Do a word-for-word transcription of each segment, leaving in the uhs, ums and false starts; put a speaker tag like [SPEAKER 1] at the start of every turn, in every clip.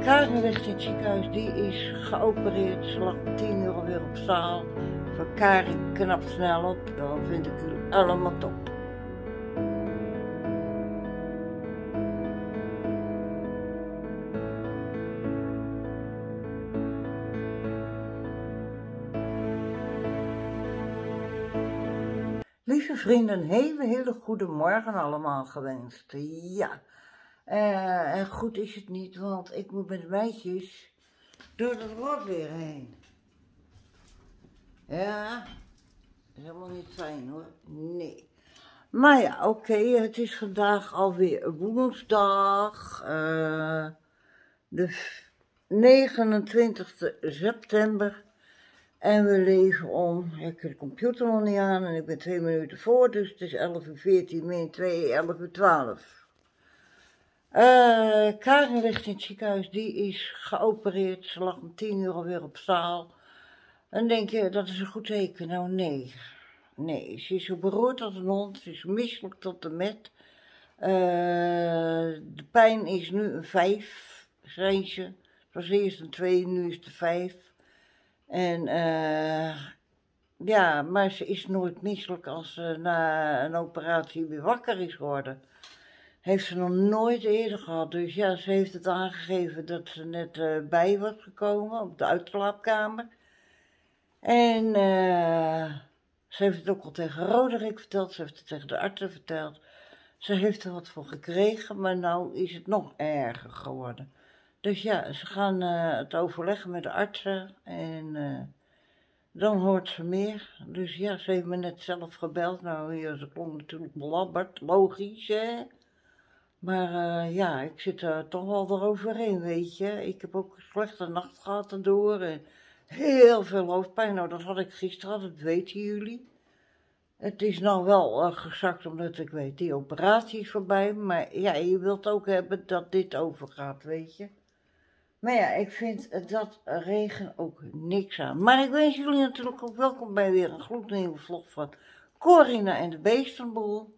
[SPEAKER 1] Karin ligt in het ziekenhuis, die is geopereerd. Ze lag om tien uur alweer op zaal. Van Karin knapt snel op, dan vind ik jullie allemaal top. Lieve vrienden, een hele, hele goede morgen allemaal gewenst. Ja, uh, en goed is het niet, want ik moet met de meisjes door het rot weer heen. Ja, is helemaal niet fijn hoor, nee. Maar ja, oké, okay, het is vandaag alweer woensdag, uh, de negenentwintigste september. En we leven om, ja, ik heb de computer nog niet aan en ik ben twee minuten voor, dus het is elf uur veertien, min twee, elf uur twaalf. Uh, Karin ligt in het ziekenhuis, die is geopereerd, ze lag om tien uur alweer op zaal. En denk je, dat is een goed teken? Nou nee, nee, ze is zo beroerd als een hond, ze is misselijk tot de met. Uh, de pijn is nu een vijf, zijn ze. Het was eerst een twee, nu is het een vijf. En uh, ja, maar ze is nooit misselijk als ze na een operatie weer wakker is geworden. Heeft ze nog nooit eerder gehad. Dus ja, ze heeft het aangegeven dat ze net uh, bij was gekomen op de uitslaapkamer. En uh, ze heeft het ook al tegen Roderick verteld, ze heeft het tegen de artsen verteld. Ze heeft er wat voor gekregen, maar nou is het nog erger geworden. Dus ja, ze gaan uh, het overleggen met de artsen en uh, dan hoort ze meer. Dus ja, ze heeft me net zelf gebeld. Nou, ja, ze klonk natuurlijk belabberd, logisch hè. Maar uh, ja, ik zit er toch wel eroverheen, weet je. Ik heb ook een slechte nacht gehad erdoor en heel veel hoofdpijn. Nou, dat had ik gisteren, dat weten jullie. Het is nou wel uh, gezakt omdat ik weet, die operatie is voorbij. Maar ja, je wilt ook hebben dat dit overgaat, weet je. Maar ja, ik vind dat regen ook niks aan. Maar ik wens jullie natuurlijk ook welkom bij weer een gloednieuwe vlog van Corina en de Beestenboel.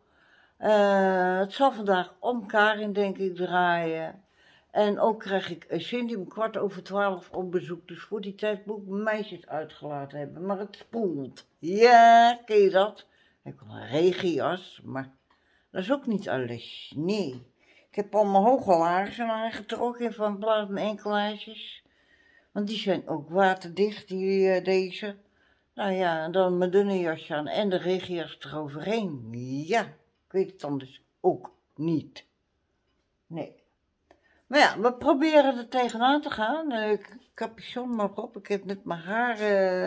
[SPEAKER 1] Uh, het zal vandaag om Karin denk ik draaien. En ook krijg ik Cindy om kwart over twaalf op bezoek. Dus voor die tijd moet ik mijn meisjes uitgelaten hebben. Maar het spoelt. Ja, ken je dat? Ik heb een regenjas, maar dat is ook niet alles. Nee. Ik heb al mijn hoge laarzen aangetrokken van plaats mijn enkellaarsjes. Want die zijn ook waterdicht, die, uh, deze. Nou ja, en dan mijn dunne jasje aan en de regenjas eroverheen. Ja, ik weet het anders ook niet. Nee. Maar ja, we proberen er tegenaan te gaan. Uh, capuchon maar op. Ik heb net mijn haar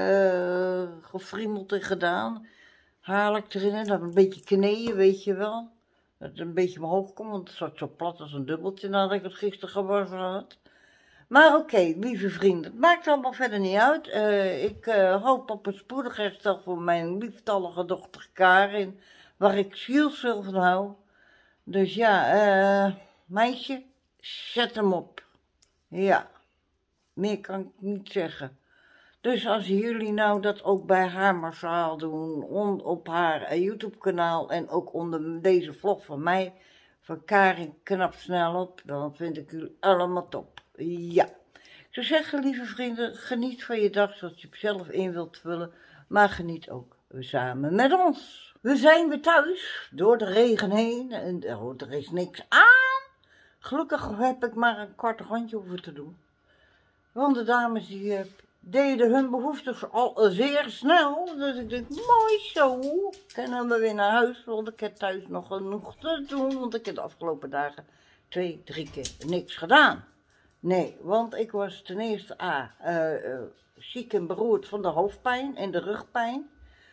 [SPEAKER 1] uh, gefriemeld en gedaan. Haarlijk erin en dan een beetje knieën, weet je wel. Dat het een beetje omhoog komt, want het zat zo plat als een dubbeltje nadat ik het gisteren gewassen had. Maar oké, okay, lieve vrienden, het maakt allemaal verder niet uit. Uh, ik uh, hoop op een spoedig herstel voor mijn lieftallige dochter Karin, waar ik zielsveel van hou. Dus ja, uh, meisje, zet hem op. Ja, meer kan ik niet zeggen. Dus als jullie nou dat ook bij haar massaal doen, on, op haar uh, YouTube kanaal en ook onder deze vlog van mij, van Karin knapt snel op, dan vind ik jullie allemaal top. Ja. Ik zou zeggen, lieve vrienden, geniet van je dag zoals je het zelf in wilt vullen, maar geniet ook samen met ons. We zijn weer thuis, door de regen heen, en oh, er is niks aan. Gelukkig heb ik maar een kwart rondje hoeven te doen. Want de dames die uh, deden hun behoeftes al zeer snel. Dus ik denk, mooi zo. Kunnen we weer naar huis, want ik heb thuis nog genoeg te doen. Want ik heb de afgelopen dagen twee, drie keer niks gedaan. Nee, want ik was ten eerste A, uh, uh, ziek en beroerd van de hoofdpijn en de rugpijn.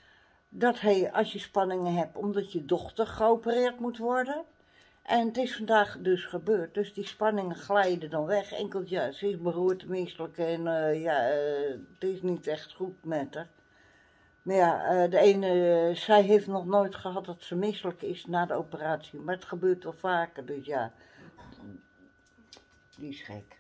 [SPEAKER 1] Dat hij, als je spanningen hebt, omdat je dochter geopereerd moet worden. En het is vandaag dus gebeurd, dus die spanningen glijden dan weg. Enkel, ja, ze is beroerd, misselijk en uh, ja, uh, het is niet echt goed met haar. Maar ja, uh, de ene, uh, zij heeft nog nooit gehad dat ze misselijk is na de operatie. Maar het gebeurt wel vaker, dus ja, die is gek.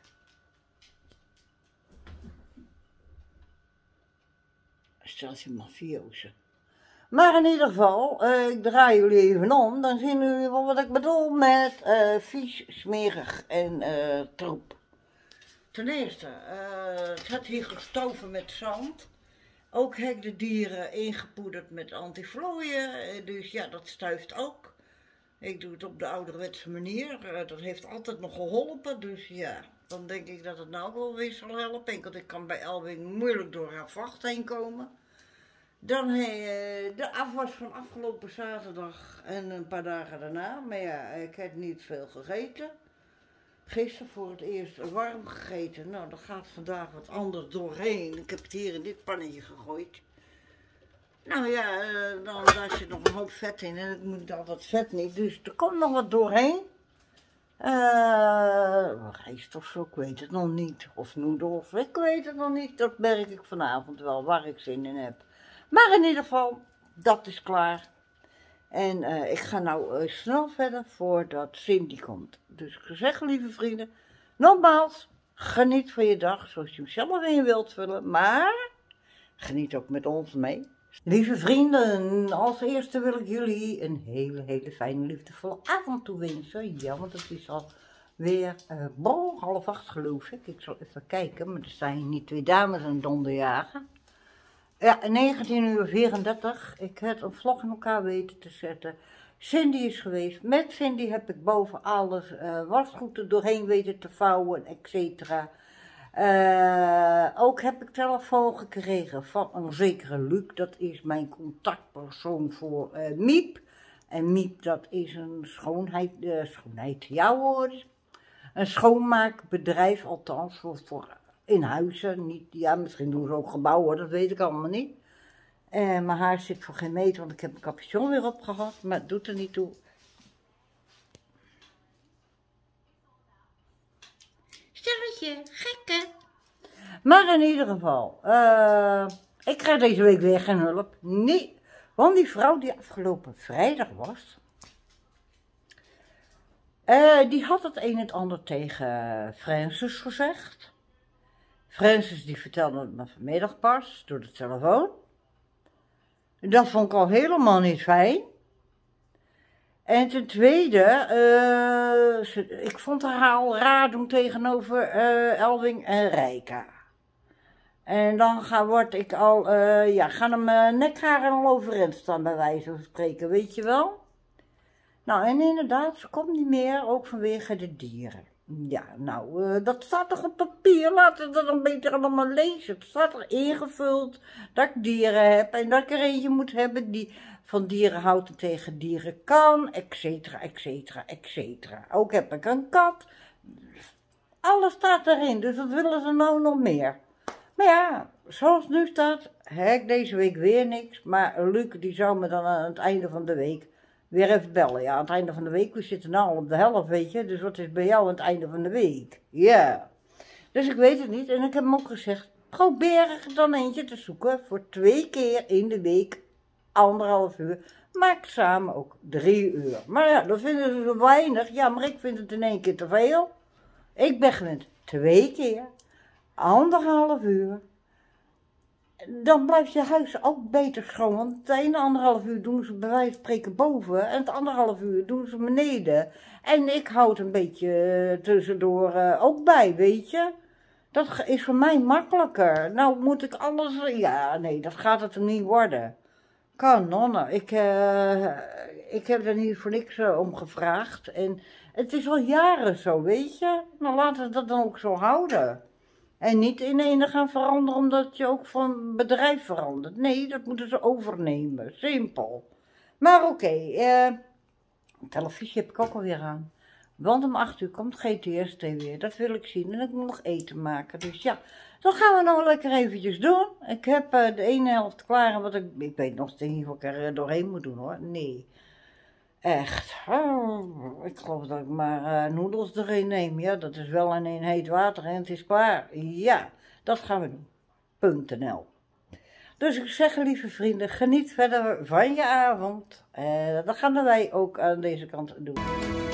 [SPEAKER 1] Stel je mafiozen. Maar in ieder geval, uh, ik draai jullie even om, dan zien jullie wel wat ik bedoel met uh, vies, smerig en uh, troep. ten eerste, uh, het had hier gestoven met zand. Ook heb ik de dieren ingepoederd met antiflooien, dus ja, dat stuift ook. Ik doe het op de ouderwetse manier, uh, dat heeft altijd nog geholpen, dus ja, dan denk ik dat het nou wel weer zal helpen. Want ik kan bij Elwing moeilijk door haar vacht heen komen. Dan uh, de afwas van afgelopen zaterdag en een paar dagen daarna, maar ja, ik heb niet veel gegeten. Gisteren voor het eerst warm gegeten. Nou, dan gaat vandaag wat anders doorheen. Ik heb het hier in dit pannetje gegooid. Nou ja, dan daar zit nog een hoop vet in en ik moet altijd vet niet. Dus er komt nog wat doorheen. Uh, rijst of zo, ik weet het nog niet. Of noedels, ik weet het nog niet. Dat merk ik vanavond wel, waar ik zin in heb. Maar in ieder geval, dat is klaar. En uh, ik ga nou uh, snel verder voordat Cindy komt. Dus ik zeg, lieve vrienden, nogmaals, geniet van je dag zoals je hem zelf in wilt vullen. Maar geniet ook met ons mee. Lieve vrienden, als eerste wil ik jullie een hele, hele fijne, liefdevolle avond toewensen. Ja, want het is alweer uh, bon, half acht geloof ik. Ik zal even kijken, maar er staan hier niet twee dames aan het donderjagen. Ja, negentien uur vierendertig. Ik heb een vlog in elkaar weten te zetten. Cindy is geweest. Met Cindy heb ik boven alles uh, wasgoed er doorheen weten te vouwen, et cetera. Uh, ook heb ik telefoon gekregen van een zekere Luc. Dat is mijn contactpersoon voor uh, Miep. En Miep, dat is een schoonheid, uh, schoonheid, ja hoor. Een schoonmaakbedrijf, althans voor, voor in huizen. Niet, ja, misschien doen ze ook gebouwen, dat weet ik allemaal niet. Uh, mijn haar zit voor geen meter, want ik heb een capuchon weer opgehad, maar het doet er niet toe. Stelletje, gekke. Maar in ieder geval, uh, ik krijg deze week weer geen hulp. Nee, want die vrouw die afgelopen vrijdag was, uh, die had het een en het ander tegen Francis gezegd. Francis die vertelde het me vanmiddag pas, door de telefoon. Dat vond ik al helemaal niet fijn. En ten tweede, uh, ik vond haar al raar doen tegenover uh, Elwing en Rijka. En dan ga, word ik al, uh, ja, gaan hem uh, nekharen al overeind staan bij wijze van spreken, weet je wel? Nou, en inderdaad, ze komt niet meer, ook vanwege de dieren. Ja, nou, uh, dat staat toch op papier, laten we dat dan beter allemaal lezen. Het staat er ingevuld dat ik dieren heb en dat ik er eentje moet hebben die van dieren houdt en tegen dieren kan, et cetera, et cetera, et cetera. Ook heb ik een kat. Alles staat erin, dus wat willen ze nou nog meer? Maar ja, zoals het nu staat, heb ik deze week weer niks. Maar Luc, die zou me dan aan het einde van de week weer even bellen. Ja, aan het einde van de week, we zitten nou al op de helft, weet je. Dus wat is bij jou aan het einde van de week? Ja. Yeah. Dus ik weet het niet. En ik heb hem ook gezegd, probeer er dan eentje te zoeken voor twee keer in de week, anderhalf uur. Maak samen ook drie uur. Maar ja, dat vinden ze zo weinig. Ja, maar ik vind het in één keer te veel. Ik ben gewend twee keer, anderhalf uur. Dan blijft je huis ook beter schoon. Want het ene anderhalf uur doen ze bij wijze van spreken boven. En het anderhalf uur doen ze beneden. En ik houd een beetje tussendoor uh, ook bij, weet je. Dat is voor mij makkelijker. Nou moet ik alles... Ja, nee, dat gaat het er niet worden. Kanonnen. Ik, uh, ik heb er niet voor niks uh, om gevraagd. En het is al jaren zo, weet je. Nou laten we dat dan ook zo houden. En niet in ene gaan veranderen omdat je ook van bedrijf verandert. Nee, dat moeten ze overnemen. Simpel. Maar oké, okay, uh, televisie heb ik ook alweer aan. Want om acht uur komt G T S T weer. Dat wil ik zien. En ik moet nog eten maken. Dus ja, dat gaan we nou lekker eventjes doen. Ik heb uh, de ene helft klaar. En wat ik, ik weet nog steeds niet of ik er doorheen moet doen hoor. Nee. Echt. Oh, ik geloof dat ik maar uh, noedels erin neem. Ja, dat is wel in een heet water en het is klaar. Ja, dat gaan we doen. Punt N L. Dus ik zeg, lieve vrienden, geniet verder van je avond. Uh, dat gaan wij ook aan deze kant doen.